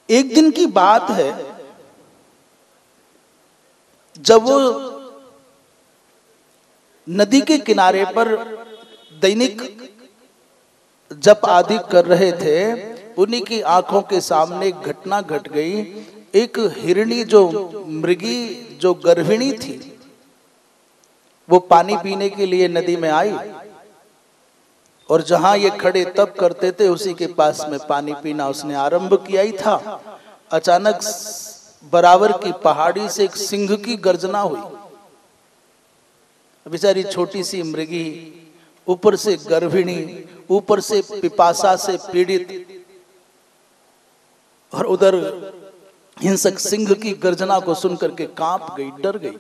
एक दिन की बात है, जब वो नदी के किनारे पर दैनिक जप आदि कर रहे थे, उन्हीं की आंखों के सामने एक घटना घट गई। एक हिरणी, जो मृगी, जो गर्भिणी थी, वो पानी पीने के लिए नदी में आई, और जहां ये खड़े तप करते थे उसी के पास में पानी पीना उसने आरंभ किया ही था। अचानक बराबर की पहाड़ी से एक सिंह की गर्जना हुई। बेचारी छोटी सी मृगी, ऊपर से गर्भिणी, ऊपर से पिपासा से पीड़ित, और उधर हिंसक सिंह की गर्जना को सुनकर के कांप गई, डर गई।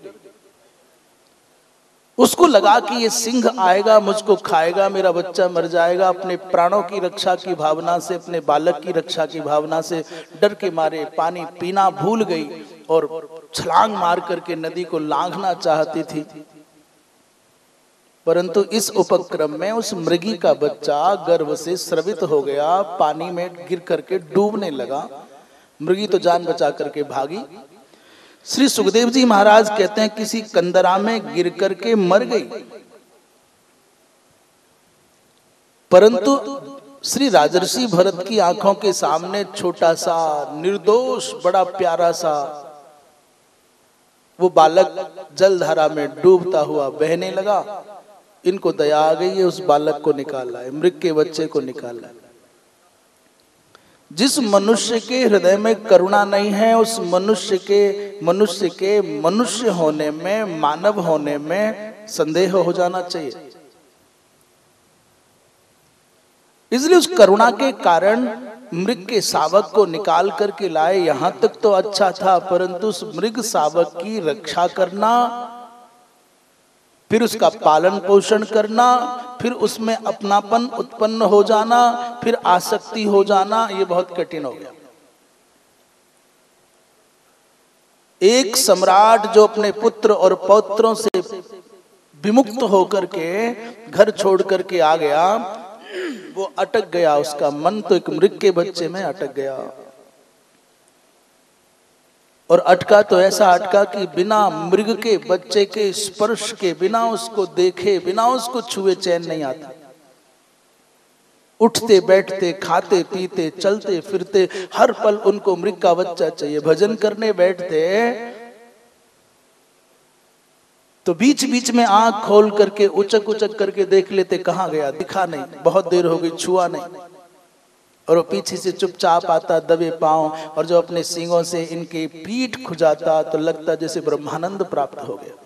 उसको लगा कि ये सिंह आएगा, मुझको खाएगा, मेरा बच्चा मर जाएगा। अपने प्राणों की रक्षा की भावना से, अपने बालक की रक्षा की भावना से डर के मारे पानी पीना भूल गई और छलांग मार करके नदी को लांघना चाहती थी। परंतु इस उपक्रम में उस मृगी का बच्चा गर्भ से स्रवित हो गया, पानी में गिर करके डूबने लगा। मृगी तो जान बचा करके भागी। श्री सुखदेव जी महाराज कहते हैं किसी कंदरा में गिर करके मर गई। परंतु श्री राजर्षि भरत की आंखों के सामने छोटा सा निर्दोष बड़ा प्यारा सा वो बालक जलधारा में डूबता हुआ बहने लगा। इनको दया आ गई है, उस बालक को निकाला है, मृग के बच्चे को निकाला है। जिस मनुष्य के हृदय में करुणा नहीं है, उस मनुष्य के मनुष्य होने में, मानव होने में संदेह हो जाना चाहिए। इसलिए उस करुणा के कारण मृग के शावक को निकाल करके लाए। यहां तक तो अच्छा था, परंतु उस मृग शावक की रक्षा करना, फिर उसका पालन पोषण करना, फिर उसमें अपनापन उत्पन्न हो जाना, फिर आसक्ति हो जाना, ये बहुत कठिन हो गया। एक सम्राट जो अपने पुत्र और पौत्रों से विमुक्त होकर के घर छोड़ करके आ गया, वो अटक गया। उसका मन तो एक मृग के बच्चे में अटक गया, और अटका तो ऐसा अटका कि बिना मृग के बच्चे के स्पर्श के, बिना उसको देखे, बिना उसको छुए चैन नहीं आता। उठते बैठते, खाते पीते, चलते फिरते, हर पल उनको मृग का बच्चा चाहिए। भजन करने बैठते तो बीच बीच में आंख खोल करके उचक उचक करके देख लेते, कहां गया, दिखा नहीं, बहुत देर हो गई, छुआ नहीं। और वो पीछे से चुपचाप आता दबे पांव, और जो अपने सींगों से इनकी पीठ खुजाता तो लगता जैसे ब्रह्मानंद प्राप्त हो गया।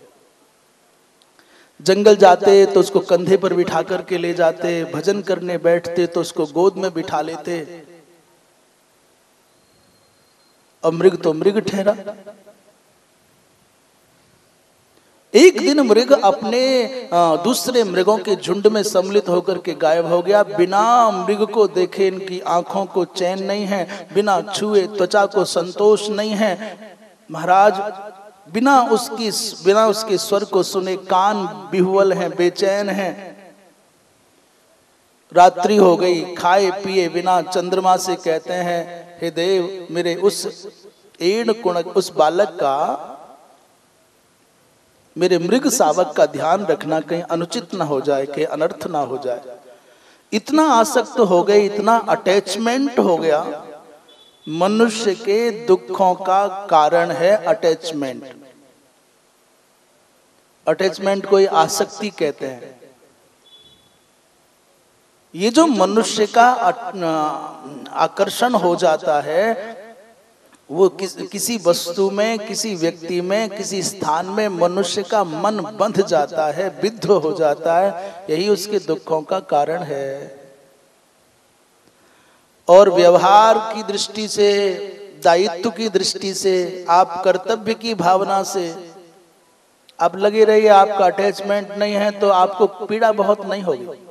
जंगल जाते तो उसको कंधे पर बिठा करके ले जाते, भजन करने बैठते तो उसको गोद में बिठा लेते। अब मृग तो मृग ठहरा। एक दिन मृग अपने दूसरे मृगों के झुंड में सम्मिलित होकर के गायब हो गया। बिना मृग को देखे इनकी आंखों को चैन नहीं है, बिना छुए त्वचा को संतोष नहीं है। महाराज बिना उसके स्वर को सुने कान बिहुवल हैं, बेचैन हैं। रात्रि हो गई, खाए पिए बिना चंद्रमा से कहते हैं, हे देव, मेरे उस एण कुणक, उस बालक का, मेरे मृग शावक का ध्यान रखना, कहीं अनुचित ना हो जाए, कहीं अनर्थ ना हो जाए। इतना आसक्त हो गए, इतना अटैचमेंट हो गया। मनुष्य के दुखों का कारण है अटैचमेंट। अटैचमेंट को आसक्ति कहते हैं। ये जो मनुष्य का आकर्षण हो जाता है, वो किसी वस्तु में, किसी व्यक्ति में, किसी स्थान में मनुष्य का मन बंध जाता है, विद्ध हो जाता है। यही उसके दुखों का कारण है। और व्यवहार की दृष्टि से, दायित्व की दृष्टि से, आप कर्तव्य की भावना से आप लगे रहिए। आपका अटैचमेंट नहीं है तो आपको पीड़ा बहुत नहीं होगी।